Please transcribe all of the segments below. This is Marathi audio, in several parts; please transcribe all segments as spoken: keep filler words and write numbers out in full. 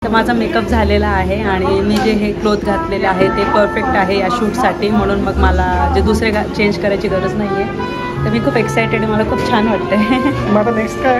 तर माझा मेकअप झालेला आहे आणि मी जे हे क्लोथ घातलेले आहे ते परफेक्ट आहे या शूटसाठी, म्हणून मग मला जे दुसरे चेंज करायची गरज नाही आहे. तर मी खूप एक्सायटेड आहे, मला खूप छान वाटतंय. माझा नेक्स्ट काय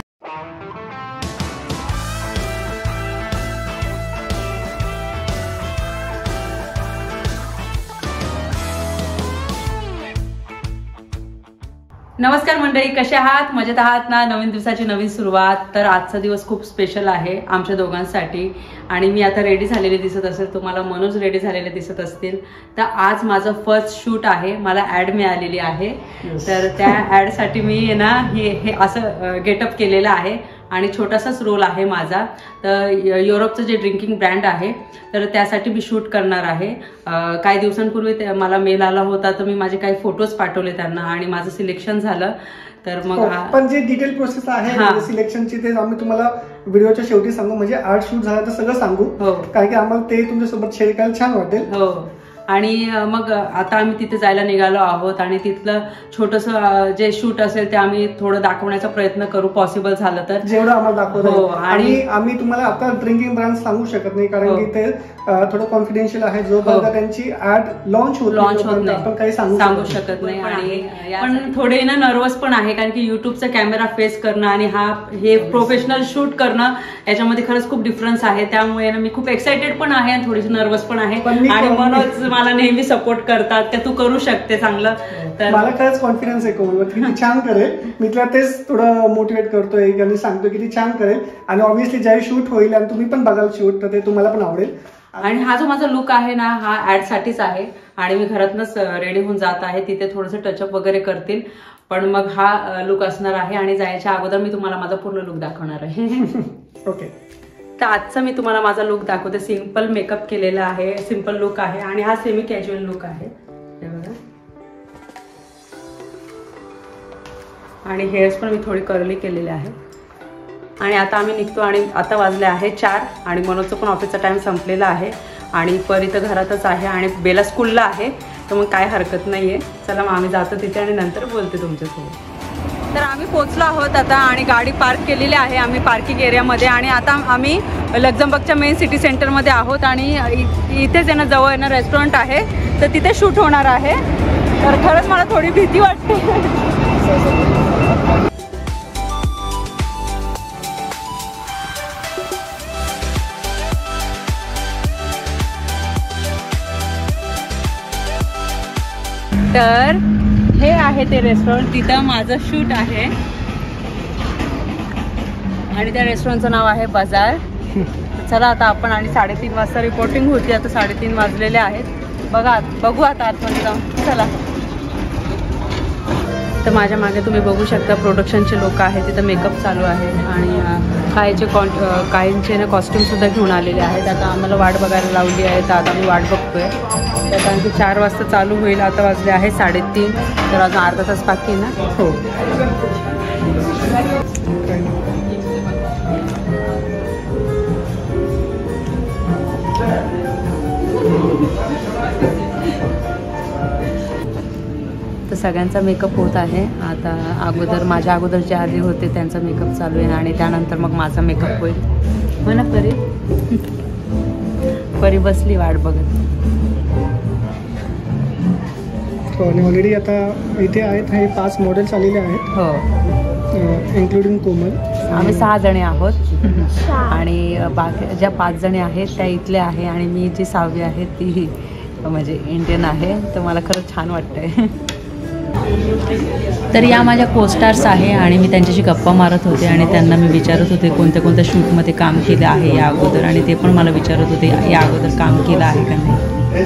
नमस्कार मंडळी, कसे आहात? मजेत आहात ना? नवीन दिवसाची नवीन सुरुवात. तर आजचा दिवस खूप स्पेशल आहे आमच्या दोघांसाठी आणि मी आता रेडी झालेले दिसत असेल, तुम्हाला मनोज रेडी झालेले दिसत असतील. तर आज माझं फर्स्ट शूट आहे, मला ॲड मिळालेली आहे. तर त्या ॲडसाठी मी ना हे हे असं गेटअप केलेलं आहे आणि छोटासाच रोल आहे माझा. तर युरोपचं जे ड्रिंकिंग ब्रँड आहे तर त्यासाठी मी शूट करणार आहे. काही दिवसांपूर्वी मला मेल आला होता, तर मी माझे काही फोटोज पाठवले त्यांना आणि माझं सिलेक्शन झालं. तर मग पण जे डिटेल प्रोसेस आहे सिलेक्शनची ते आम्ही तुम्हाला व्हिडिओच्या शेवटी सांगू, म्हणजे आर्ट शूट झालं तर सगळं सांगू, कारण की आम्हाला ते तुमच्यासोबत शेअर करायला छान वाटेल. हो. आणि मग आता आम्ही तिथे जायला निघालो आहोत आणि तिथलं छोटंसं जे शूट असेल ते आम्ही थोडं दाखवण्याचा प्रयत्न करू, पॉसिबल झालं तर जेवढं आम्हाला दाखवतो. हो. आणि आम्ही तुम्हाला आता ड्रिंकिंग ब्रँड सांगू शकत नाही, कारण की ते थोडं कॉन्फिडेन्शियल आहे. जोपर्यंत त्यांची ऍड लॉन्च होत लॉन्च होत नाही आपण काही सांगू सांगू शकत नाही. आणि पण थोडे ना नर्वस पण आहे, कारण की युट्यूबचा कॅमेरा फेस करणं आणि हा हे प्रोफेशनल शूट करणं याच्यामध्ये खरंच खूप डिफरन्स आहे. त्यामुळे ना मी खूप एक्सायटेड पण आहे आणि थोडीशी नर्वस पण आहे. आणि मनोज मला नेहमी सपोर्ट करतात की तू करू शकते चांगलं. तर मला खरंच कॉन्फिडन्स आहे कोमलवर की ती छान करेल. मी तुला तेच थोडं मोटिवेट करतोय आणि सांगतो की ती छान करेल. आणि ऑब्व्हियसली ज्यावेळी शूट होईल आणि तुम्ही पण बघाल शूट, तर ते तुम्हाला पण आवडेल. आणि हा जो माझा लुक आहे ना हा ऍड साठीच आहे आणि मी घरातनच रेडी होऊन जात आहे. तिथे थोडंसं टचअप वगैरे करतील, पण मग हा लुक असणार आहे. आणि जायच्या अगोदर मी तुम्हाला माझा पूर्ण लुक दाखवणार आहे. ओके. तर आजचा मी तुम्हाला माझा लुक दाखवते. सिंपल मेकअप केलेला आहे, सिंपल लुक आहे आणि हा सेमी कॅज्युअल लुक आहे. हे बघा. आणि हेअर्स पण मी थोडी कर्ली केलेले आहे. आणि आता आम्ही निघतो आणि आता वाजले आहे चार आणि मनोजचं पण ऑफिसचा टाइम संपलेला आहे आणि परी तर घरातच आहे आणि बेला स्कूलला आहे, तर मग काय हरकत नाहीये. चला मग आम्ही जातो तिथे आणि नंतर बोलते तुमच्यासोबत. तर आम्ही पोहोचलो आहोत आता आणि गाडी पार्क केलेली आहे आम्ही पार्किंग एरियामध्ये. आणि आता आम्ही लक्झमबर्गच्या मेन सिटी सेंटरमध्ये आहोत आणि इथेच आहे ना जवळ आहे ना रेस्टॉरंट आहे, तर तिथे शूट होणार आहे. तर खरंच मला थोडी भीती वाटते. तर हे आहे ते रेस्टॉरंट, तिथं माझं शूट आहे आणि त्या रेस्टॉरंटचं नाव आहे बाजार. चला आता आपण आणि साडेतीन वाजता रिपोर्टिंग होती, आता साडेतीन वाजलेले आहेत. बघा बघू आता आतमध्ये जाऊन. चला. तर माझ्या मागे तुम्ही बघू शकता प्रोडक्शनचे लोक आहेत, तिथं मेकअप चालू आहे आणि काहीचे कॉन काहींचे ना कॉस्ट्युमसुद्धा घेऊन आलेले आहेत. आता आम्हाला वाट बघायला लावली आहे, तर आता आम्ही वाट बघतोय. तर कारण की चार वाजता चालू होईल, आता वाजले आहे साडेतीन, तर अजून अर्धा तास बाकी आहे ना. हो. तर सगळ्यांचा मेकअप होत आहे आता. अगोदर माझ्या अगोदर जे आले होते त्यांचा मेकअप चालू आहे आणि त्यानंतर मग माझा मेकअप होईल. हो ना परी? परी बसली वाट बघत. हो. आणि ऑलरेडी आता इथे आहेत हे पाच मॉडेल्स आलेले आहेत. हो. इन्क्लुडिंग कोमल. आम्ही सहा जणी आहोत आणि बाकी ज्या पाच जणी आहेत त्या इथल्या आहे आणि मी जी सहावी आहे ती म्हणजे इंडियन आहे. तर मला खरंच छान वाटतंय. तर या माझ्या कोस्टार्स आहे आणि मी त्यांच्याशी गप्पा मारत होते आणि त्यांना मी विचारत होते कोणत्या कोणत्या शूटमध्ये काम केलं आहे या अगोदर, आणि ते पण मला विचारत होते या अगोदर काम केलं आहे का नाही.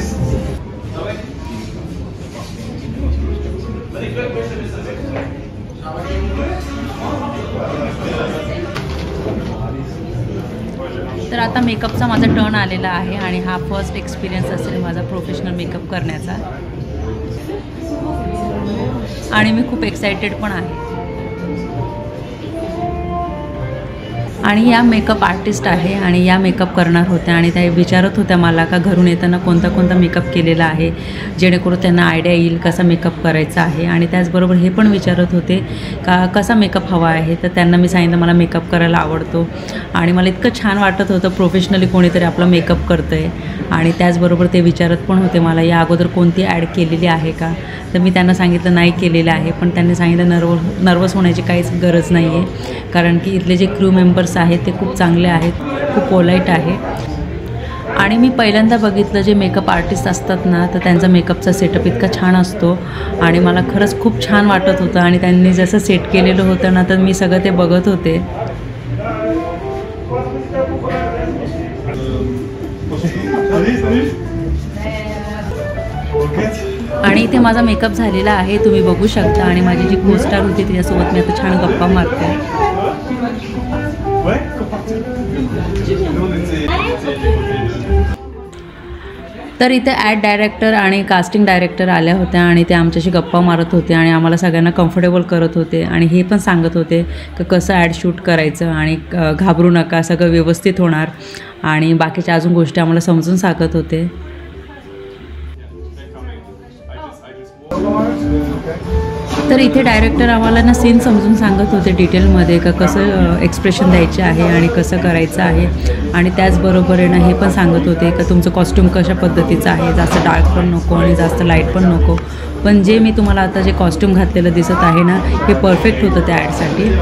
तर आता मेकअपचा माझा टर्न आलेला आहे आणि हा फर्स्ट एक्सपिरियन्स असेल माझा प्रोफेशनल मेकअप करण्याचा आणि मी खूप एक्सायटेड पण आहे. आणि या मेकअप आर्टिस्ट आहे आणि या मेकअप करणार होत्या आणि त्या विचारत होत्या मला का घरून येताना कोणता कोणता मेकअप केलेला आहे जेणेकरून त्यांना आयडिया येईल कसा मेकअप करायचा आहे. आणि त्याचबरोबर हे पण विचारत होते का कसा मेकअप हवा आहे. तर त्यांना मी सांगितलं मला मेकअप करायला आवडतो आणि मला इतकं छान वाटत होतं प्रोफेशनली कोणीतरी आपला मेकअप करतं आहे. आणि त्याचबरोबर ते विचारत पण होते मला या अगोदर कोणती ॲड केलेली आहे का. तर मी त्यांना सांगितलं नाही केलेलं आहे. पण त्यांनी सांगितलं नर्व नर्वस होण्याची काहीच गरज नाही आहे कारण की इथले जे क्रू मेंबर्स आहेत ते खूप चांगले आहेत, खूप पोलाईट आहे. आणि मी पहिल्यांदा बघितलं जे मेकअप आर्टिस्ट असतात ना तर त्यांचा मेकअपचा सेटअप इतका छान असतो आणि मला खरंच खूप छान वाटत होतं. आणि त्यांनी जसं सेट केलेलं होतं ना तर मी सगळं ते बघत होते. आणि इथे माझा मेकअप झालेला आहे तुम्ही बघू शकता. आणि माझी जी को स्टार होती तिच्यासोबत मी आता छान गप्पा मारते. तर इथे ॲड डायरेक्टर आणि कास्टिंग डायरेक्टर आल्या होत्या आणि ते आमच्याशी गप्पा मारत होते आणि आम्हाला सगळ्यांना कम्फर्टेबल करत होते. आणि हे पण सांगत होते की कसं ॲड शूट करायचं आणि घाबरू नका सगळं व्यवस्थित होणार आणि बाकीच्या अजून गोष्टी आम्हाला समजून सांगत होते. तर इथे डायरेक्टर आम्हाला ना सीन समजून सांगत होते डिटेलमध्ये का कसं एक्सप्रेशन द्यायचे आहे आणि कसं करायचं आहे. आणि त्याचबरोबर आहे ना हे पण सांगत होते का तुमचं कॉस्ट्यूम कशा पद्धतीचं आहे, जास्त डार्क पण नको आणि जास्त लाईट पण नको. पण जे मी तुम्हाला आता जे कॉस्ट्यूम घातलेलं दिसत आहे ना हे परफेक्ट होतं त्या ॲडसाठी.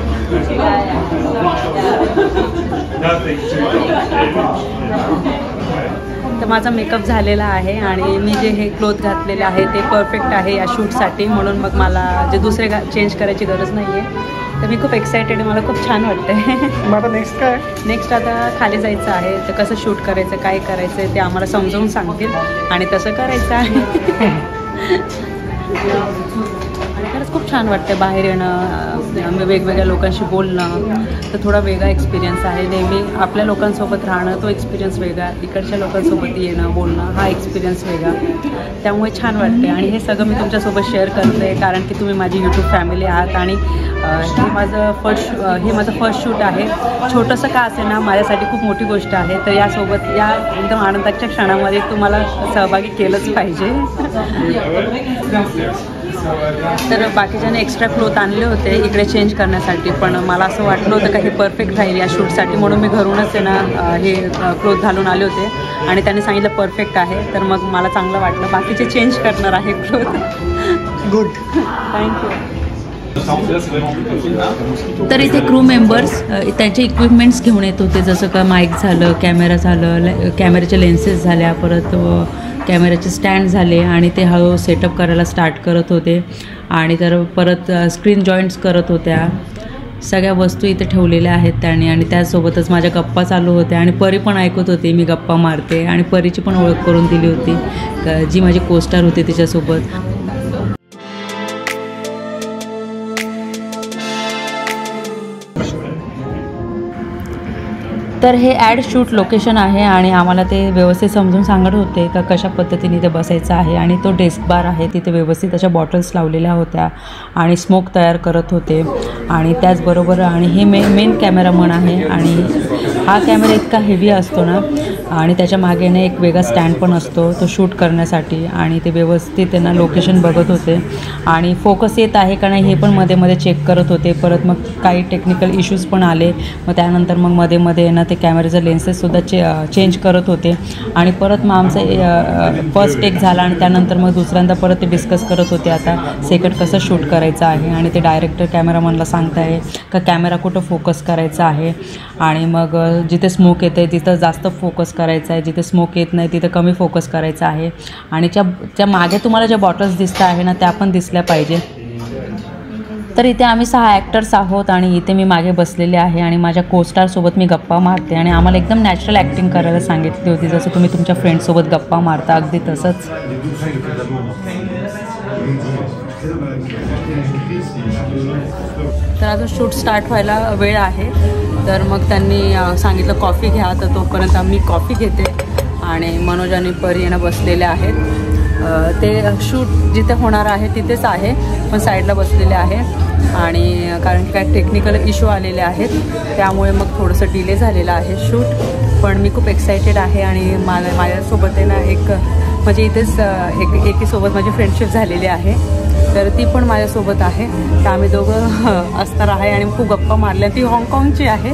तर माझा मेकअप झालेला आहे आणि मी जे हे क्लोथ घातलेले आहे ते परफेक्ट आहे या शूटसाठी म्हणून मग मला जे दुसरे चेंज करायची गरज नाही आहे. तर मी खूप एक्सायटेड आहे, मला खूप छान वाटतंय. मग आता नेक्स्ट काय नेक्स्ट आता खाली जायचं आहे तर कसं शूट करायचं काय करायचं आहे ते आम्हाला समजावून सांगतील आणि तसं करायचं आहे. आणि खरंच खूप छान वाटतं बाहेर येणं, वेगवेगळ्या लोकांशी बोलणं. तर थोडा वेगळा एक्सपिरियन्स आहे. नेहमी आपल्या लोकांसोबत राहणं तो एक्सपिरियन्स वेगळा, इकडच्या लोकांसोबत येणं बोलणं हा एक्सपिरियन्स वेगळा. त्यामुळे छान वाटते आणि हे सगळं मी तुमच्यासोबत शेअर करते कारण की तुम्ही माझी यूट्यूब फॅमिली आहात. आणि हे माझं फर्स्ट हे माझं फर्स्ट शूट आहे. छोटंसं का असेल ना माझ्यासाठी खूप मोठी गोष्ट आहे. तर यासोबत या एकदम आनंदाच्या क्षणामध्ये तुम्हाला सहभागी केलंच पाहिजे. तर बाकीच्याने एक्स्ट्रा क्लोथ आणले होते इकडे चेंज करण्यासाठी पण मला असं वाटलं होतं का हे परफेक्ट राहील या शूटसाठी म्हणून मी घरूनच आहे ना हे क्लोथ घालून आले होते आणि त्यांनी सांगितलं परफेक्ट आहे. तर मग मला चांगलं वाटलं. बाकीचे चेंज करणार आहे क्लोथ. Good, thank you. तर इथे क्रू मेंबर्स त्यांचे इक्विपमेंट्स घेऊन येत होते जसं का माईक झालं, कॅमेरा झालं, कॅमेऱ्याचे लेन्सेस झाल्या, परत कॅमेऱ्याचे स्टँड झाले आणि ते हळूहळू सेटअप करायला स्टार्ट करत होते. आणि तर परत स्क्रीन जॉईंट्स करत होत्या. सगळ्या वस्तू इथे ठेवलेल्या आहेत त्यांनी. आणि त्यासोबतच माझ्या गप्पा चालू होत्या आणि परी पण ऐकत होती मी गप्पा मारते. आणि परीची पण ओळख करून दिली होती जी माझी को स्टार होती तिच्यासोबत. तर हे ॲड शूट लोकेशन आहे आणि आम्हाला ते व्यवस्थित समजून सांगत होते का कशा पद्धतीने ते बसायचं आहे. आणि तो डेस्क बार आहे तिथे व्यवस्थित अशा बॉटल्स लावलेल्या होत्या आणि स्मोक तयार करत होते. आणि त्याचबरोबर आणि हे मे मेन कॅमेरामन आहे आणि हा कॅमेरा इतका हेवी असतो ना आणि त्याच्या मागेने एक वेगळा स्टँड पण असतो तो शूट करण्यासाठी. आणि ते व्यवस्थित त्यांना लोकेशन बघत होते आणि फोकस येत आहे का नाही हे पण मध्ये मध्ये चेक करत होते. परत मग काही टेक्निकल इश्यूज पण आले मग त्यानंतर मग मध्ये मध्ये ना ते कॅमेऱ्याचे लेन्सेससुद्धा चे चेंज करत होते. आणि परत मग आमचं फर्स्ट टेक झाला आणि त्यानंतर मग दुसऱ्यांदा परत ते डिस्कस करत होते आता सेकंड कसं शूट करायचं आहे. आणि ते डायरेक्टर कॅमेरामनला सांगत आहे का कॅमेरा कुठं फोकस करायचा आहे आणि मग जिथे स्मोक येते तिथं जास्त फोकस करायचा आहे, जिथे स्मोक येत नाही तिथं कमी फोकस करायचा आहे. आणि त्या त्या मागे तुम्हाला ज्या बॉटल्स दिसत आहे ना त्या पण दिसल्या पाहिजे. तर इथे आम्ही सहा ॲक्टर्स आहोत आणि इथे मी मागे बसलेले आहे आणि माझ्या को स्टारसोबत मी गप्पा मारते. आणि आम्हाला एकदम नॅचरल ॲक्टिंग करायला सांगितली होती जसं तुम्ही तुमच्या फ्रेंड्ससोबत गप्पा मारता अगदी तसंच. तर आता शूट स्टार्ट व्हायला वेळ आहे तर मग त्यांनी सांगितलं कॉफी घ्या. तर तोपर्यंत आम्ही कॉफी घेते आणि मनोज आणि परी यांना बसलेले आहेत. ते शूट जिथे होणार आहे तिथेच आहे पण साईडला बसलेले आहे. आणि कारण की काय टेक्निकल इश्यू आलेले आहेत त्यामुळे मग थोडंसं डिले झालेलं आहे शूट. पण मी खूप एक्सायटेड आहे आणि मला माझ्यासोबत आहे ना एक म्हणजे इथेच एक एकीसोबत माझी फ्रेंडशिप झालेली आहे, तर ती पण माझ्यासोबत आहे. तर आम्ही दोघं असणार आहे आणि खूप गप्पा मारल्या. ती हाँगकाँगची आहे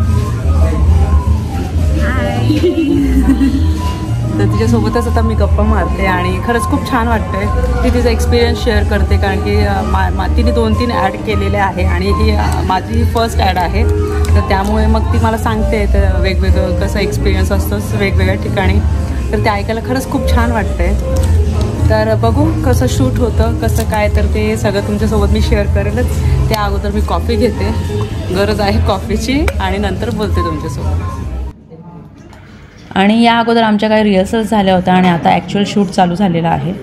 तर तिच्यासोबतच आता मी गप्पा मारते आणि खरंच खूप छान वाटतंय. ती तिचा एक्सपिरियन्स शेअर करते कारण की मा मा तिने दोन तीन ॲड केलेले आहे आणि ही माझी फर्स्ट ॲड आहे. तर त्यामुळे मग ती मला सांगते तर वेगवेगळं कसं एक्सपिरियन्स असतोच वेगवेगळ्या ठिकाणी, तर ते ऐकायला खरंच खूप छान वाटतंय. तर बघू कसं शूट होतं कसं काय, तर ते सगळं तुमच्यासोबत मी शेअर करेलच. त्या अगोदर मी कॉफी घेते, गरज आहे कॉफीची, आणि नंतर बोलते तुमच्यासोबत. आणि या अगोदर आमच्या काही रिहर्सल्स झाल्या होत्या आणि आता ॲक्च्युअल शूट चालू झालेलं आहे.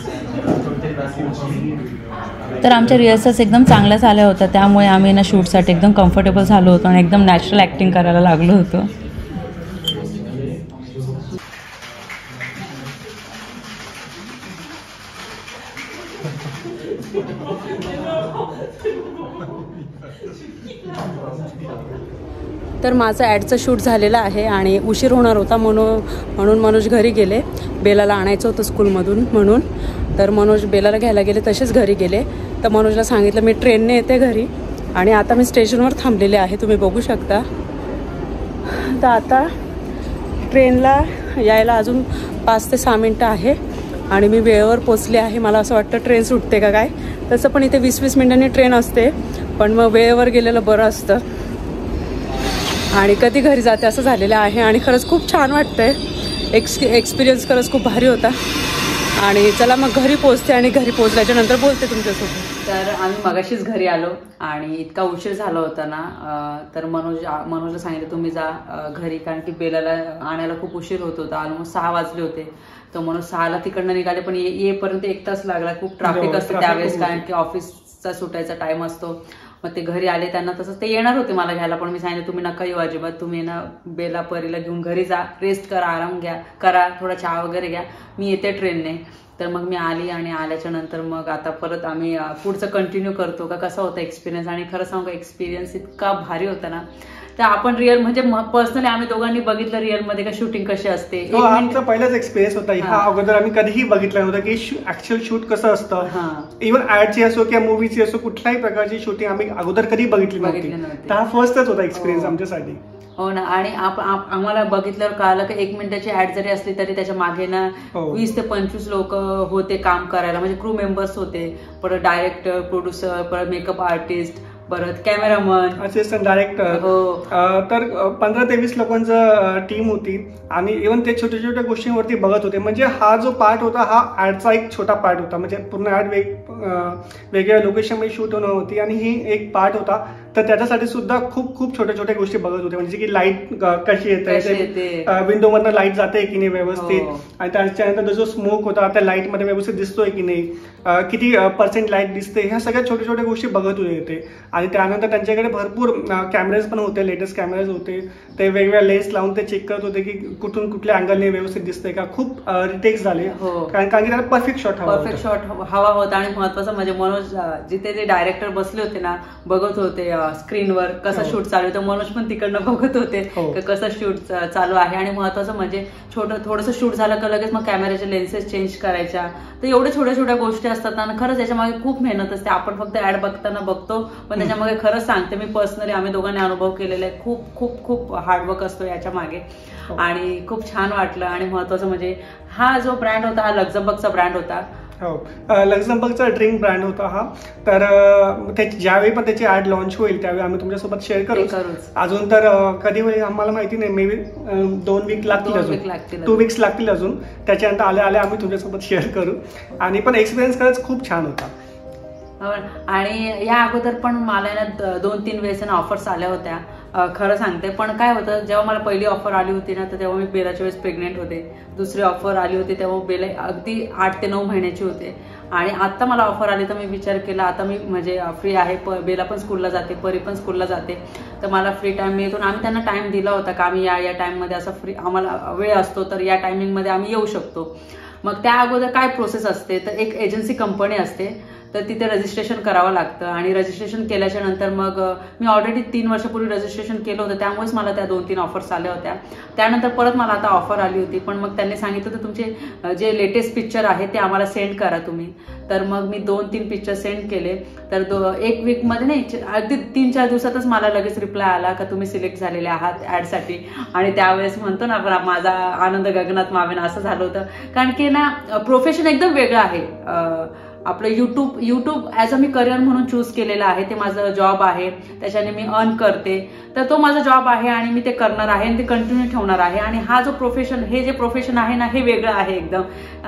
तर आमच्या रिहर्सल्स एकदम चांगल्या झाल्या होत्या, त्यामुळे आम्ही ना शूटसाठी एकदम कम्फर्टेबल झालो होतो आणि एकदम नॅचरल ॲक्टिंग करायला लागलो होतो. तर माझं ॲडचं शूट झालेलं आहे आणि उशीर होणार होता म्हणून म्हणून मनोज घरी गेले. बेलाला आणायचं होतं स्कूलमधून म्हणून, तर मनोज बेलाला घ्यायला गेले, तसेच घरी गेले. तर मनोजला सांगितलं मी ट्रेनने येते घरी आणि आता मी स्टेशनवर थांबलेले आहे, तुम्ही बघू शकता. तर आता ट्रेनला यायला अजून पाच ते सहा मिनटं आहे आणि मी वेळेवर पोचले आहे. मला असं वाटतं ट्रेन सुटते का काय, तसं पण इथे वीस वीस मिनिटांनी ट्रेन असते, पण मग वेळेवर गेलेलं बरं असतं. आणि कधी घरी जाते असं झालेलं आहे आणि खरंच खूप छान वाटतंय. एक्स एक्सपिरियन्स खरंच खूप भारी होता. आणि चला मग घरी पोचते आणि घरी पोचल्याच्या नंतर बोलते तुमच्यासोबत. तर आम्ही मगाशीच घरी आलो आणि इतका उशीर झाला होता ना, तर मनोज मनोजला सांगितलं तुम्ही जा घरी, कारण की बेलाला आणायला खूप उशीर होत होता. ऑलमोस्ट सहा वाजले होते. तर मनोज सहाला तिकडनं निघाले, पण येईपर्यंत एक तास लागला. खूप ट्रॅफिक असतं त्यावेळेस, कारण की ऑफिसचा सुटायचा टाइम असतो. मग ते घरी आले, त्यांना तसंच ते येणार होते मला घ्यायला, पण मी सांगितलं तुम्ही नका येऊ अजिबात, तुम्ही ना बेला परीला घेऊन घरी जा, रेस्ट करा, आराम घ्या करा, थोडा चहा वगैरे घ्या, मी येते ट्रेनने. तर मग मी आली आणि आल्याच्या नंतर मग आता परत आम्ही पुढचं कंटिन्यू करतो का कसा होता एक्सपिरियन्स. आणि खरं सांगू एक्सपिरियन्स इतका भारी होता ना, तर आपण रिअल म्हणजे पर्सनली आम्ही दोघांनी बघितलं रिअल मध्ये का शूटिंग कशी असते. आमचा पहिलाच एक्सपिरियन्स होता. ह्या अगोदर आम्ही कधीही बघितलं नव्हतं की ऍक्च्युअल शूट कसं असतं. इव्हन ऍडची असो किंवा मूवीची असो, कुठल्याही प्रकारची शूटिंग आम्ही अगोदर कधी बघितली नव्हती. तर हा फर्स्टच होता एक्सपिरियन्स आमच्यासाठी. हो ना. आणि आम्हाला बघितल्यावर कळालं की एक मिनिटाची ऍड जरी असली तरी त्याच्या मागे ना वीस ते पंचवीस लोक होते काम करायला, म्हणजे क्रू मेंबर्स होते, परत डायरेक्टर, प्रोड्युसर, परत मेकअप आर्टिस्ट, परत कॅमेरामन, असिस्टंट डायरेक्टर. तर पंधरा ते वीस लोकांचं टीम होती आणि इव्हन ते छोट्या छोट्या गोष्टींवरती बघत होते. म्हणजे हा जो पार्ट होता हा ऍडचा एक छोटा पार्ट होता. म्हणजे पूर्ण ऍड वेग वेगळ्या लोकेशनमध्ये शूट होणं होती आणि ही एक पार्ट होता. तर त्याच्यासाठी सुद्धा खूप खूप छोट्या छोट्या गोष्टी बघत होते. म्हणजे की लाईट कशी येते, विंडो मधनं लाईट जाते की नाही व्यवस्थित, आणि त्याच्यानंतर जो स्मोक होता त्या लाईट मध्ये व्यवस्थित दिसतोय की नाही, किती पर्सेंट लाईट दिसते, ह्या सगळ्या छोट्या छोट्या गोष्टी बघत होते. आणि त्यानंतर त्यांच्याकडे भरपूर कॅमेराज पण होते, लेटेस्ट कॅमेराज होते. ते वेगवेगळ्या लेन्स लावून ते चेक करत होते की कुठून कुठल्या अँगलने व्यवस्थित दिसतंय का. खूप रिटेक्स झाले, कारण कारण की त्याला परफेक्ट शॉट हवा परफेक्ट शॉट हवा होता. आणि महत्वाचं म्हणजे मनोज जिथे ते डायरेक्टर बसले होते ना, बघत होते स्क्रीनवर कसं शूट चालू आहे, तर मनोज पण तिकडनं बघत होते कसं शूट चालू आहे. आणि महत्वाचं म्हणजे छोटं थोडंसं शूट झालं का लगेच मग कॅमेऱ्याचे लेन्सेस चेंज करायच्या. तर एवढ्या छोट्या छोट्या गोष्टी असतात ना, खरंच याच्यामागे खूप मेहनत असते. आपण फक्त ऍड बघताना बघतो, पण त्याच्यामागे खरंच सांगते मी पर्सनली आम्ही दोघांनी अनुभव केलेला आहे. खूप खूप खूप हार्डवर्क असतो याच्या मागे आणि खूप छान वाटलं. आणि महत्वाचं म्हणजे हा जो ब्रँड होता हा लक्झमबर्गचा ब्रँड होता. हो, लक्झमबर्गचा ड्रिंक ब्रँड होता हा. तर ज्यावेळी पण त्याची ऍड लॉन्च होईल त्यावेळी आम्ही तुमच्यासोबत शेअर करू. अजून तर कधी वेळी आम्हाला माहिती नाही, मे बी दोन वीक लागतील अजून, टू वीक्स लागतील अजून. त्याच्यानंतर आले आले आम्ही तुमच्यासोबत शेअर करू. आणि पण एक्सपिरियन्स खरंच खूप छान होता. आणि या अगोदर पण मला ना दोन तीन वेळेस ना ऑफर्स आल्या होत्या, खरं सांगते. पण काय होतं, जेव्हा मला पहिली ऑफर आली होती ना, तर तेव्हा मी बेलाच्या वेळेस प्रेग्नेंट होते. दुसरी ऑफर आली होती तेव्हा बेला अगदी आठ ते नऊ महिन्याची होते. आणि आता मला ऑफर आली तर मी विचार केला आता मी म्हणजे फ्री आहे, बेला पण स्कूलला जाते, परी पण स्कूलला जाते, तर मला फ्री टाइम मिळतो. आम्ही त्यांना टाइम दिला होता का आम्ही या या टाइममध्ये असा फ्री आम्हाला वेळ असतो, तर या टायमिंगमध्ये आम्ही येऊ शकतो. मग त्या अगोदर काय प्रोसेस असते, तर एक एजन्सी कंपनी असते, तर तिथे रजिस्ट्रेशन करावं लागतं आणि रजिस्ट्रेशन केल्याच्या नंतर मग मी ऑलरेडी तीन वर्षापूर्वी रजिस्ट्रेशन केलं होतं, त्यामुळेच मला त्या दोन तीन ऑफर्स आल्या होत्या. त्यानंतर परत मला आता ऑफर आली होती, पण मग त्यांनी सांगितलं तर तुमचे जे लेटेस्ट पिक्चर आहे ते आम्हाला सेंड करा तुम्ही. तर मग मी दोन तीन पिक्चर सेंड केले. तर दो एक वीकमध्ये नाही, अगदी तीन चार दिवसातच मला लगेच रिप्लाय आला का तुम्ही सिलेक्ट झालेले आहात ॲडसाठी. आणि त्यावेळेस म्हणतो ना आपण माझा आनंद गगनात मावेन असं झालं होतं, कारण की ना प्रोफेशन एकदम वेगळं आहे. आपलं युट्यूब युट्यूब ॲज अ मी करिअर म्हणून चूज केलेलं आहे, ते माझं जॉब आहे, त्याच्याने मी अर्न करते. तर तो माझा जॉब आहे आणि मी ते करणार आहे आणि ते कंटिन्यू ठेवणार आहे. आणि हा जो प्रोफेशन, हे जे प्रोफेशन आहे ना हे वेगळं आहे एकदम.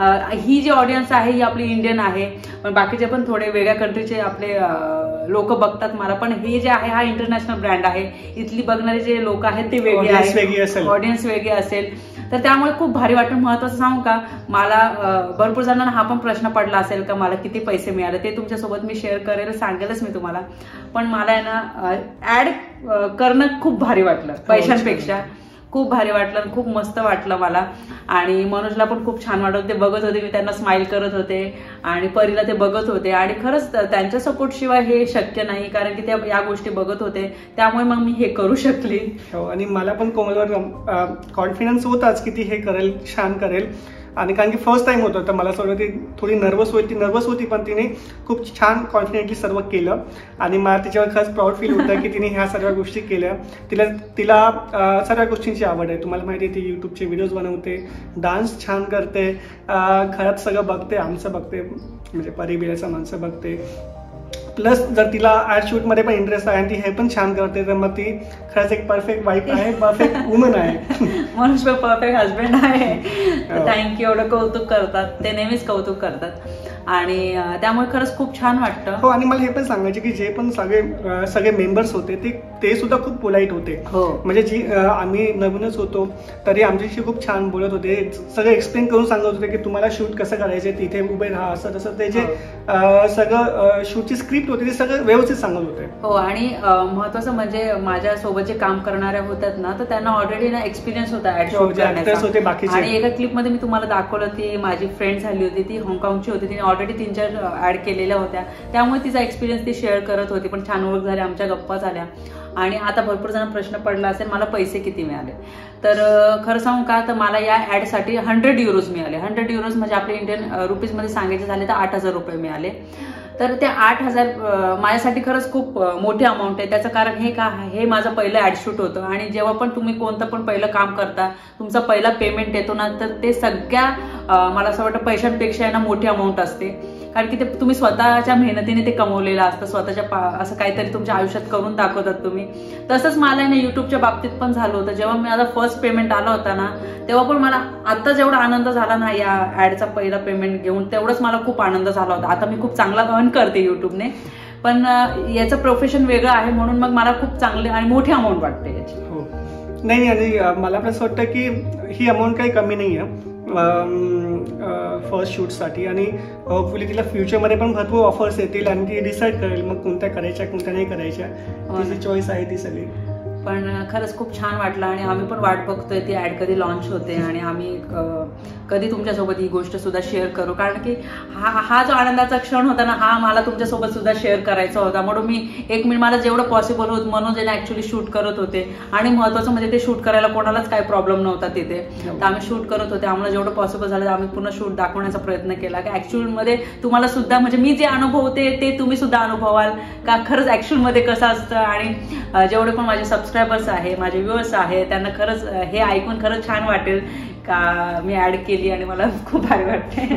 ही जी ऑडियन्स आहे ही आपली इंडियन आहे, पण बाकीचे पण थोडे वेगळ्या कंट्रीचे आपले लोक बघतात मला, पण हे जे आहे हा इंटरनॅशनल ब्रँड आहे. इथली बघणारे जे लोक आहेत ते वेगळे आहेत, ऑडियन्स वेगळी असेल. तर त्यामुळे खूप भारी वाटतं. महत्वाचं सांगू का, मला भरपूर जणांना हा पण प्रश्न पडला असेल का मला किती पैसे मिळाले, ते तुमच्यासोबत मी शेअर करेल, सांगेलच मी तुम्हाला. पण मला आहे ना ऍड करणं खूप भारी वाटलं पैशांपेक्षा. खूप भारी वाटलं, खूप मस्त वाटलं मला. आणि मनोजला पण खूप छान वाटत होते, बघत होते मी त्यांना स्माइल करत होते आणि परीला ते बघत होते. आणि खरंच त्यांच्या सपोर्ट शिवाय हे शक्य नाही, कारण की त्या या गोष्टी बघत होते, त्यामुळे मग मी हे करू शकली. हो, आणि मला पण कोमलवर कॉन्फिडन्स होताच की ती हे करेल, छान करेल. आणि कारण की फर्स्ट टाइम होतं तर मला असं ती थोडी नर्वस होती नर्वस होती पण तिने खूप छान कॉन्फिडेंटली सर्व केलं. आणि मला तिच्यावर खरंच प्राऊड फील होतं की तिने ह्या सर्व गोष्टी केल्या. तिला तिला सर्व गोष्टींची आवड आहे. तुम्हाला माहिती आहे ती यूट्यूबचे व्हिडिओज बनवते, डान्स छान करते, घरात सगळं बघते, आमचं बघते, म्हणजे परिबिराचं माणसं बघते. प्लस जर तिला ॲड शूटमध्ये पण इंटरेस्ट आहे आणि ती हे पण छान करते, तर मग ती खरंच एक परफेक्ट वाईफ आहे, परफेक्ट वुमन आहे. मनुष्य परफेक्ट हजबंड आहे. थँक्यू. एवढं कौतुक करतात ते, नेहमीच कौतुक करतात आणि त्यामुळे खरंच खूप छान वाटतं. हो, आणि मला हे पण सांगायचे की जे पण सगळे सगळे मेंबर्स होते ते ते सुद्धा खूप पोलाईट होते. हो, म्हणजे जी आम्ही नवीनच होतो तरी आमच्याशी खूप छान बोलत होते, सगळं एक्सप्लेन करून सांगत होते की तुम्हाला शूट कसं करायचे, तिथे उभे राहा, असं तसं. ते जे सगळं शूटची स्क्रिप्ट होती ते सगळं व्यवस्थित सांगत होते. हो, आणि महत्वाचं म्हणजे माझ्या सोबत जे काम करणाऱ्या होतात ना, तर त्यांना ऑलरेडी ना एक्सपिरियन्स होता ऍड शूट करण्याचा. आणि एका क्लिप मध्ये मी तुम्हाला दाखवलं, ती माझी फ्रेंड झाली होती, ती हाँगकाँगची होती, तिने ऑलरेडी तीन चार ऍड केलेल्या होत्या, त्यामुळे तिचा एक्सपिरियन्स ती शेअर करत होती. पण छान ओळख झाली, आमच्या गप्पा झाल्या. आणि आता भरपूर जण प्रश्न पडला असेल मला पैसे किती मिळाले, तर खरं सांगू का, तर मला या ऍडसाठी हंड्रेड युरोज मिळाले. हंड्रेड युरोज म्हणजे आपले इंडियन रुपीजमध्ये सांगायचे झाले तर आठ हजार रुपये मिळाले. तर ते आठ हजार माझ्यासाठी खरंच खूप मोठी अमाऊंट आहे. त्याचं कारण हे का, हे माझं पहिलं ऍड शूट होतं. आणि जेव्हा पण तुम्ही कोणतं पण पहिलं काम करता, तुमचा पहिला पेमेंट येतो ना, तर ते सगळ्या मला असं वाटतं पैशांपेक्षा ना मोठी अमाऊंट असते. कारण की ते तुम्ही स्वतःच्या मेहनतीने ते कमवलेलं असतं, स्वतःच्या असं काहीतरी तुमच्या आयुष्यात करून दाखवतात तुम्ही. तसंच मला ना युट्यूबच्या बाबतीत पण झालं होतं. जेव्हा माझा फर्स्ट पेमेंट आला होता ना, तेव्हा पण मला आता जेवढा आनंद झाला ना या ऍडचा पहिला पेमेंट घेऊन, तेवढंच मला खूप आनंद झाला होता. आता मी खूप चांगला अर्न करते युट्यूबने, पण याचं प्रोफेशन वेगळं आहे म्हणून मग मला खूप चांगली आणि मोठी अमाऊंट वाटते याची. हो, नाही, आणि मला पण असं वाटतं की ही अमाऊंट काही कमी नाही आहे फर्स्ट शूटसाठी. आणि होपफुली तिला फ्युचरमध्ये पण भरपूर ऑफर्स येतील आणि ती डिसाईड करेल मग कोणत्या करायच्या कोणत्या नाही करायच्या. तिची चॉईस आहे ती सगळी. पण खरंच खूप छान वाटलं आणि आम्ही पण वाट बघतोय ती ऍड कधी लॉन्च होते आणि आम्ही कधी तुमच्यासोबत ही गोष्ट सुद्धा शेअर करू. कारण की हा हा जो आनंदाचा क्षण होता ना, हा मला तुमच्यासोबत सुद्धा शेअर करायचा होता. म्हणून मी एक मिनिट मला जेवढं पॉसिबल होत, मनोज ऍक्च्युली शूट करत होते. आणि महत्वाचं म्हणजे ते शूट करायला कोणालाच काही प्रॉब्लेम नव्हता तिथे, तर आम्ही शूट करत होते. आम्हाला जेवढं पॉसिबल झालं आम्ही पूर्ण शूट दाखवण्याचा प्रयत्न केला की ऍक्च्युअल मध्ये तुम्हाला सुद्धा, म्हणजे मी जे अनुभवते ते तुम्ही सुद्धा अनुभवाल का खरंच ऍक्च्युअल मध्ये कसं असतं. आणि जेवढे पण माझे सबस्क्रायबर्स आहे, माझे व्ह्युअर्स आहे, त्यांना खरंच हे ऐकून खरंच छान वाटेल का मी ऍड केली आणि मला खूप भारी वाटते.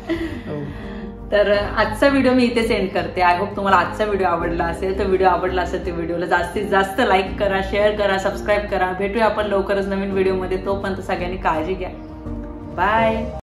तर आजचा व्हिडिओ मी इथे सेंड करते. आय होप तुम्हाला आजचा व्हिडिओ आवडला असेल. तर व्हिडिओ आवडला असेल तर व्हिडिओला जास्तीत जास्त लाईक करा, शेअर करा, सबस्क्राईब करा. भेटूया आपण लवकरच नवीन व्हिडिओमध्ये. तोपर्यंत सगळ्यांनी काळजी घ्या. बाय.